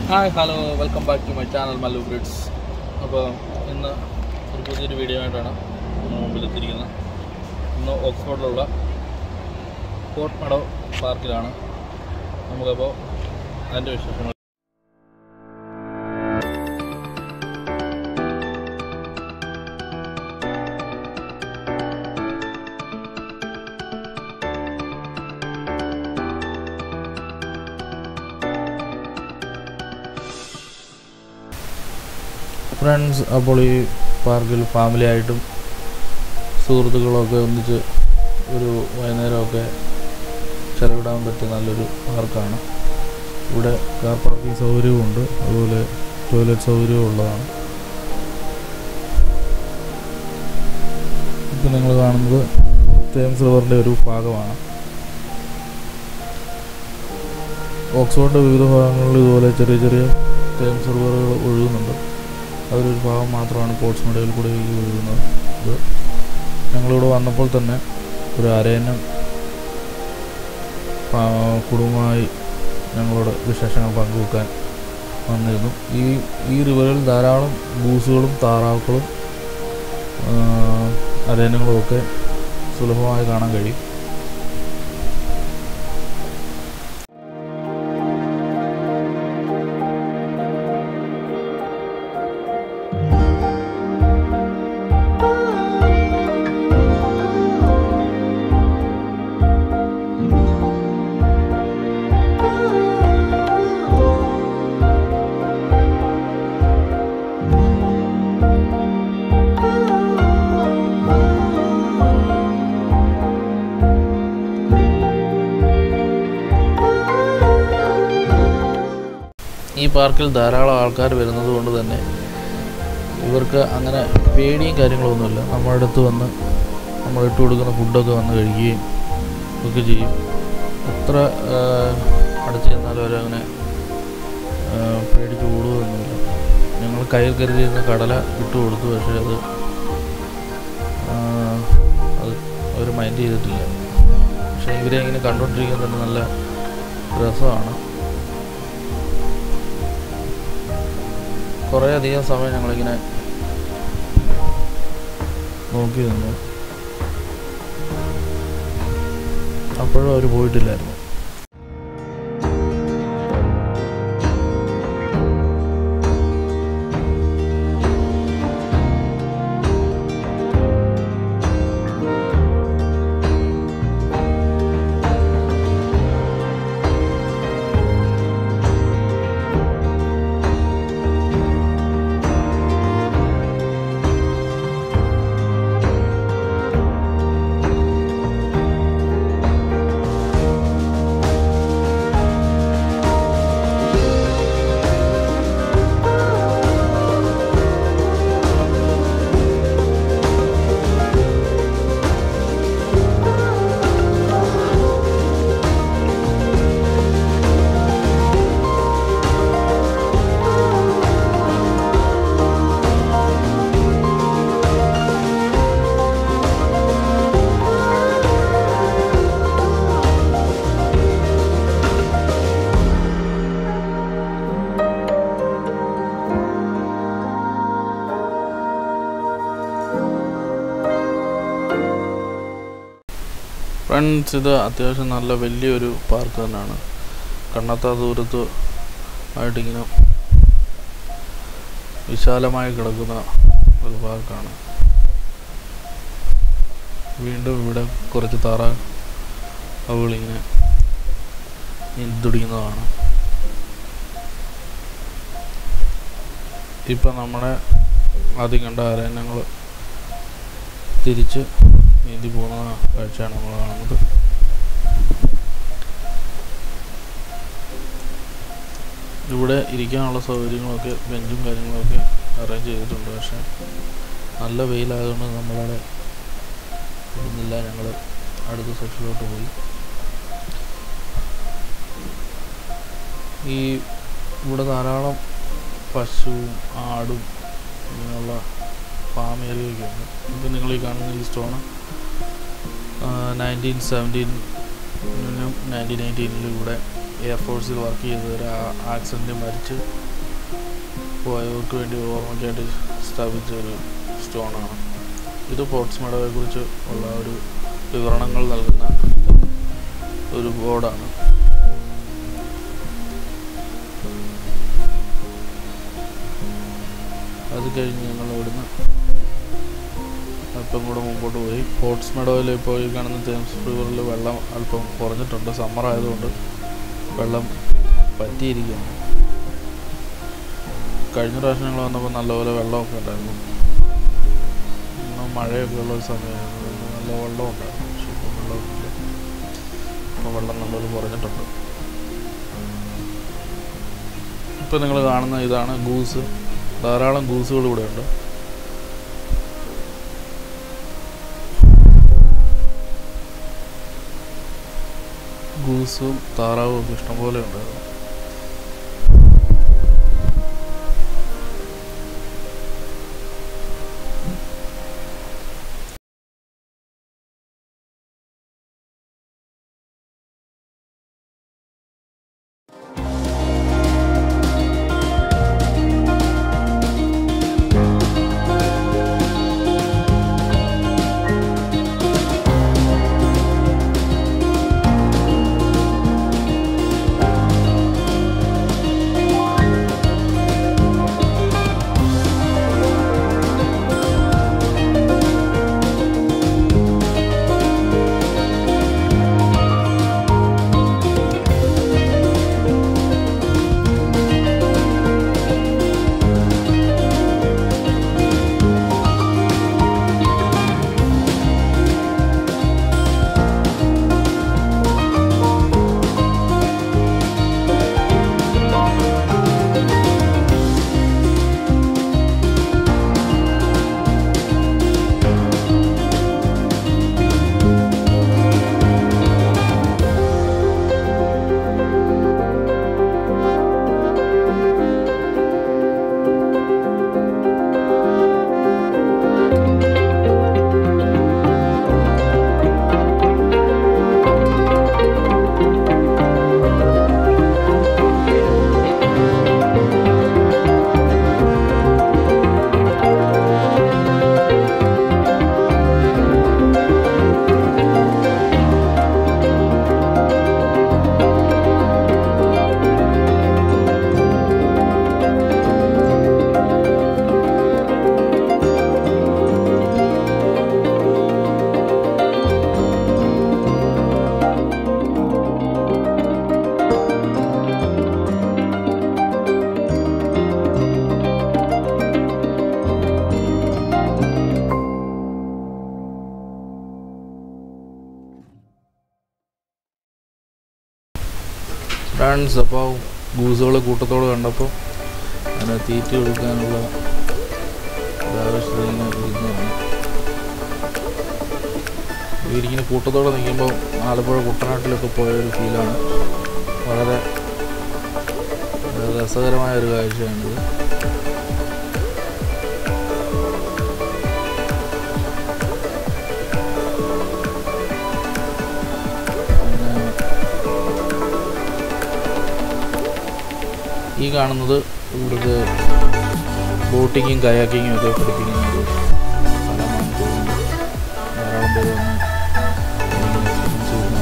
Hi, hello, welcome back to my channel Mallu Grids. അപ്പോൾ ഇന്ന് ഒരു പുതിയൊരു വീഡിയോ ആയിട്ടാണ് മുമ്പിലെത്തിയിരിക്കുന്നത്. ഇന്ന് ഓക്സ്ഫോർഡിലുള്ള പോർട്ട് മെഡോ പാർക്കിലാണ്. നമുക്കപ്പോൾ അതിൻ്റെ വിശേഷങ്ങൾ. ഫ്രണ്ട്സ്, അപ്പോൾ ഈ പാർക്കിൽ ഫാമിലി ആയിട്ടും സുഹൃത്തുക്കളൊക്കെ ഒന്നിച്ച് ഒരു വൈകുന്നേരമൊക്കെ ചെലവിടാൻ പറ്റിയ നല്ലൊരു പാർക്കാണ്. ഇവിടെ കാർ പാർക്കിംഗ് സൗകര്യവുമുണ്ട്, അതുപോലെ ടോയ്ലറ്റ് സൗകര്യവും ഉള്ളതാണ്. ഇപ്പം നിങ്ങൾ കാണുന്നത് തേംസ് റിവറിൻ്റെ ഒരു ഭാഗമാണ്. ഓക്സ്ഫോർഡിൻ്റെ വിവിധ ഭാഗങ്ങളിൽ ഇതുപോലെ ചെറിയ ചെറിയ തേംസ് റിവറുകൾ ഒഴുകുന്നുണ്ട്. അതിലൊരു ഭാഗം മാത്രമാണ് പോർട്ട് മെഡോയിൽ കൂടെ ഒഴുകുന്നത്. ഇത് ഞങ്ങളിവിടെ വന്നപ്പോൾ തന്നെ ഒരു അരയന്നം കുടുംബമായി ഞങ്ങളോട് വിശേഷങ്ങൾ പങ്കുവെക്കാൻ വന്നിരുന്നു. ഈ റിവറിൽ ധാരാളം ബൂസുകളും താറാവുകളും അരയന്നങ്ങളുമൊക്കെ സുലഭമായി കാണാൻ കഴിയും. ഈ പാർക്കിൽ ധാരാളം ആൾക്കാർ വരുന്നത് കൊണ്ട് തന്നെ ഇവർക്ക് അങ്ങനെ പേടിയും കാര്യങ്ങളൊന്നുമില്ല. നമ്മുടെ അടുത്ത് വന്ന് നമ്മൾ ഇട്ട് കൊടുക്കുന്ന ഫുഡൊക്കെ വന്ന് കഴിക്കുകയും ഒക്കെ ചെയ്യും. എത്ര അടച്ചു ചെന്നാലും അവരങ്ങനെ പേടിച്ച് ഓടുകയൊന്നുമില്ല. ഞങ്ങൾ കയ്യിൽ കരുതിയിരുന്ന കടല ഇട്ട് കൊടുത്തു, പക്ഷേ അത് അവർ മൈൻഡ് ചെയ്തിട്ടില്ല. പക്ഷേ ഇവരെ ഇങ്ങനെ കണ്ടുകൊണ്ടിരിക്കാൻ തന്നെ നല്ല രസമാണ്. കുറേ അധികം സമയം ഞങ്ങളിങ്ങനെ നോക്കി നിന്നു. അപ്പോഴും അവർ പോയിട്ടില്ലായിരുന്നു. ഫ്രണ്ട്സ്, ഇത് അത്യാവശ്യം നല്ല വലിയൊരു പാർക്ക് തന്നെയാണ്. കണ്ണത്താ ദൂരത്ത് ആയിട്ടിങ്ങനെ വിശാലമായി കിടക്കുന്ന ഒരു പാർക്കാണ്. വീണ്ടും ഇവിടെ കുറച്ച് താറാവുകളിങ്ങനെ നീന്തിത്തുടിക്കുന്നതാണ്. ഇപ്പം നമ്മുടെ ആദ്യം കണ്ട അരയന്നങ്ങൾ തിരിച്ച് നീന്തി പോകുന്ന കാഴ്ചയാണ് നമ്മൾ കാണുന്നത്. ഇവിടെ ഇരിക്കാനുള്ള സൗകര്യങ്ങളൊക്കെ ബെഞ്ചും കാര്യങ്ങളൊക്കെ അറേഞ്ച് ചെയ്തിട്ടുണ്ട്. പക്ഷേ നല്ല വെയിലായതുകൊണ്ട് നമ്മളവിടെ ഇരുന്നില്ല. ഞങ്ങൾ അടുത്ത സെക്ഷനിലോട്ട് പോയി. ഇവിടെ ധാരാളം പശുവും ആടും ഇങ്ങനെയുള്ള ഫാം ഏരിയയൊക്കെ ഉണ്ട്. ഇപ്പം നിങ്ങൾ ഈ കാണുന്ന ഈ സ്റ്റോണ് 1917 1918 ഇവിടെ എയർഫോഴ്സിൽ വർക്ക് ചെയ്തവർ ആക്സിഡൻറ്റിൽ മരിച്ച് പോയവർക്ക് വേണ്ടി ഓർമ്മയ്ക്കായിട്ട് സ്ഥാപിച്ച ഒരു സ്റ്റോണാണ് ഇത്. പോർട്സ് മെഡോയെ കുറിച്ച് ഉള്ള ഒരു വിവരണങ്ങൾ നൽകുന്ന ഒരു ബോർഡാണ്. അത് കഴിഞ്ഞ് ഞങ്ങൾ ഇവിടുന്ന് അല്പം കൂടെ മുമ്പോട്ട് പോയി. പോർട്സ് മെഡോയിൽ ഇപ്പോൾ ഈ കാണുന്ന തേംസ് റിവറിൽ വെള്ളം അല്പം കുറഞ്ഞിട്ടുണ്ട്. സമ്മർ ആയതുകൊണ്ട് വെള്ളം പറ്റിയിരിക്കുകയാണ്. കഴിഞ്ഞ പ്രാവശ്യം ഞങ്ങൾ വന്നപ്പോൾ നല്ലപോലെ വെള്ളമൊക്കെ ഉണ്ടായിരുന്നു. മഴയൊക്കെ ഉള്ള ഒരു സമയമായിരുന്നു. നല്ല വെള്ളം ഉണ്ടായിരുന്നു. പക്ഷേ ഇപ്പം വെള്ളമൊന്നുമില്ല. ഇപ്പോൾ വെള്ളം നല്ലപോലെ കുറഞ്ഞിട്ടുണ്ട്. ഇപ്പം നിങ്ങൾ കാണുന്ന ഇതാണ് ഗൂസ്. ധാരാളം ഗൂസുകൾ ഇവിടെ ഉണ്ട്. ഗൂസും താറാവും ഒക്കെ ഇഷ്ടംപോലെ ഉണ്ടായിരുന്നു. ഫ്രണ്ട്സ്, അപ്പോൾ ഗൂസുകൾ കൂട്ടത്തോട് കണ്ടപ്പോൾ അതിനെ തീറ്റ കൊടുക്കാനുള്ള ആവശ്യത്തിന് ഇരുന്നതാണ്. ഇവരിങ്ങനെ കൂട്ടത്തോടെ നിൽക്കുമ്പോൾ ആലപ്പുഴ കുട്ടനാട്ടിലൊക്കെ പോയൊരു ഫീലാണ്. വളരെ രസകരമായ ഒരു കാഴ്ചയാണിത്. ഈ കാണുന്നത് ഇവിടുത്തെ ബോട്ടിങ്ങും കയാക്കിങ്ങും ഒക്കെ പഠിപ്പിക്കുന്ന ഒരു സ്ഥലമാണെന്ന് തോന്നുന്നു. ധാരാളം പേര് വന്ന് എക്സ്പീരിയൻസ് ചെയ്യുന്നതാണ്.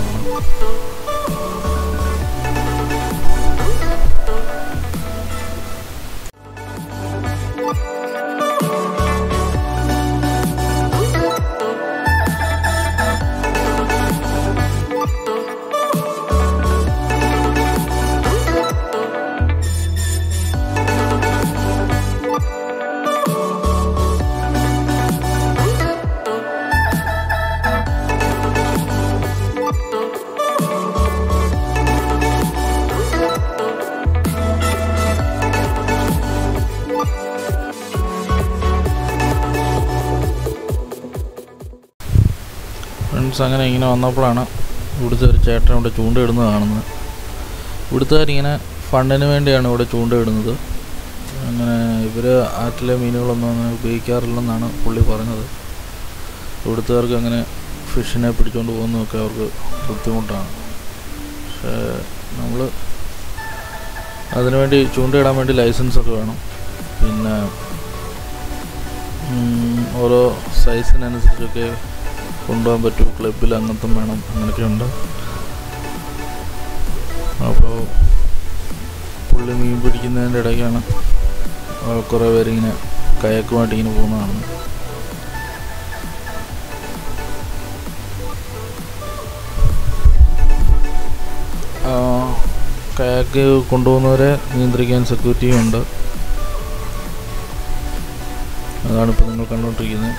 ഫ്രണ്ട്സ്, അങ്ങനെ ഇങ്ങനെ വന്നപ്പോഴാണ് ഇവിടുത്തെ ഒരു ചേട്ടൻ ഇവിടെ ചൂണ്ടയിടുന്നത് കാണുന്നത്. ഇവിടുത്തുകാരിങ്ങനെ ഫണ്ടിന് വേണ്ടിയാണ് ഇവിടെ ചൂണ്ടയിടുന്നത്. അങ്ങനെ ഇവർ ആറ്റിലെ മീനുകളൊന്നും അങ്ങനെ ഉപയോഗിക്കാറില്ലെന്നാണ് പുള്ളി പറഞ്ഞത്. ഇവിടുത്തുകാർക്ക് അങ്ങനെ ഫിഷിനെ പിടിച്ചുകൊണ്ട് പോകുന്നതൊക്കെ അവർക്ക് ബുദ്ധിമുട്ടാണ്. പക്ഷേ നമ്മൾ അതിനുവേണ്ടി ചൂണ്ടയിടാൻ വേണ്ടി ലൈസൻസൊക്കെ വേണം. പിന്നെ ഓരോ സൈസിനനുസരിച്ചൊക്കെ കൊണ്ടുപോകാൻ പറ്റും. ക്ലബിൽ അങ്ങനത്തെ വേണം, അങ്ങനെയൊക്കെയുണ്ട്. അപ്പോൾ പുള്ളി മീൻ പിടിക്കുന്നതിൻ്റെ ഇടയ്ക്കാണ് കുറേ പേരിങ്ങനെ കയക്കുമായിട്ട് ഇങ്ങനെ പോകുന്നതാണ്. കയാക്ക് കൊണ്ടുപോകുന്നവരെ നിയന്ത്രിക്കാൻ സെക്യൂരിറ്റിയും ഉണ്ട്. അതാണിപ്പോൾ നിങ്ങൾ കണ്ടുകൊണ്ടിരിക്കുന്നത്.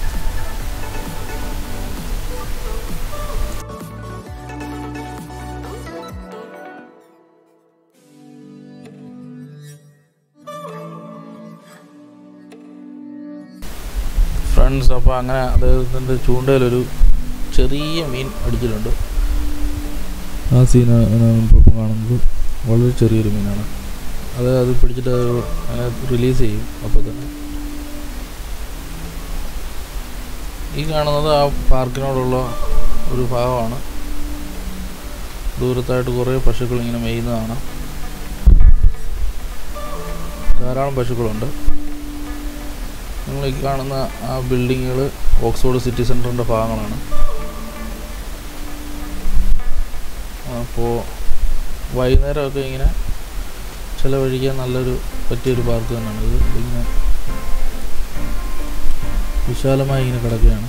ഫ്രണ്ട്സ്, അപ്പോൾ അങ്ങനെ അദ്ദേഹത്തിൻ്റെ ചൂണ്ടയിലൊരു ചെറിയ മീൻ അടിച്ചിട്ടുണ്ട്. ആ സീനാണ് ഇപ്പോൾ കാണുന്നത്. വളരെ ചെറിയൊരു മീനാണ്. അത് പിടിച്ചിട്ട് റിലീസ് ചെയ്യും. അപ്പോൾ തന്നെ ഈ കാണുന്നത് ആ പാർക്കിനോടുള്ള ഒരു ഭാഗമാണ്. ദൂരത്തായിട്ട് കുറേ പശുക്കൾ ഇങ്ങനെ മേയുന്നതാണ്. ധാരാളം പശുക്കളുണ്ട്. നിങ്ങൾ ഈ കാണുന്ന ആ ബിൽഡിങ്ങുകൾ ഓക്സ്ഫോർഡ് സിറ്റി സെൻറ്ററിൻ്റെ ഭാഗങ്ങളാണ്. അപ്പോൾ വൈകുന്നേരമൊക്കെ ഇങ്ങനെ ചിലവഴിക്കാൻ നല്ലൊരു പറ്റിയൊരു പാർക്ക് തന്നെയാണ് ഇത്. ഇങ്ങനെ വിശാലമായി ഇങ്ങനെ കിടക്കുകയാണ്.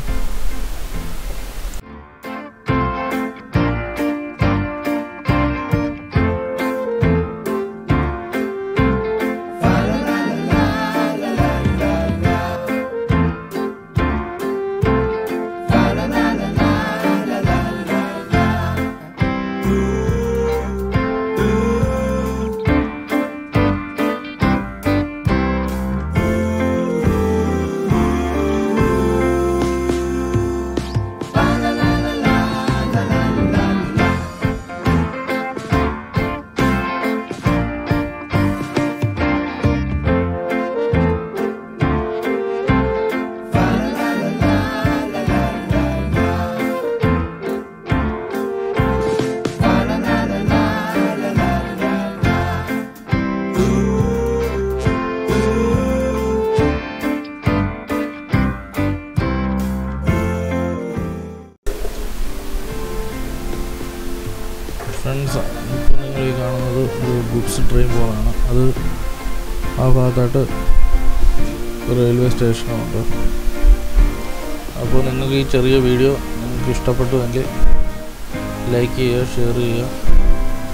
ഫ്രണ്ട്സ്, ഇപ്പോൾ നിങ്ങൾ ഈ കാണുന്നത് ഒരു ഗുഡ്സ് ട്രെയിൻ പോലാണ്. അത് ആ ഭാഗത്തായിട്ട് റെയിൽവേ സ്റ്റേഷനുമുണ്ട്. അപ്പോൾ നിങ്ങൾക്ക് ഈ ചെറിയ വീഡിയോ നിങ്ങൾക്ക് ഇഷ്ടപ്പെട്ടുവെങ്കിൽ ലൈക്ക് ചെയ്യുക, ഷെയർ ചെയ്യുക.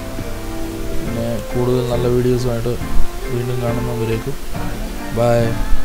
പിന്നെ കൂടുതൽ നല്ല വീഡിയോസുമായിട്ട് വീണ്ടും കാണുന്നവരേക്കും ബൈ.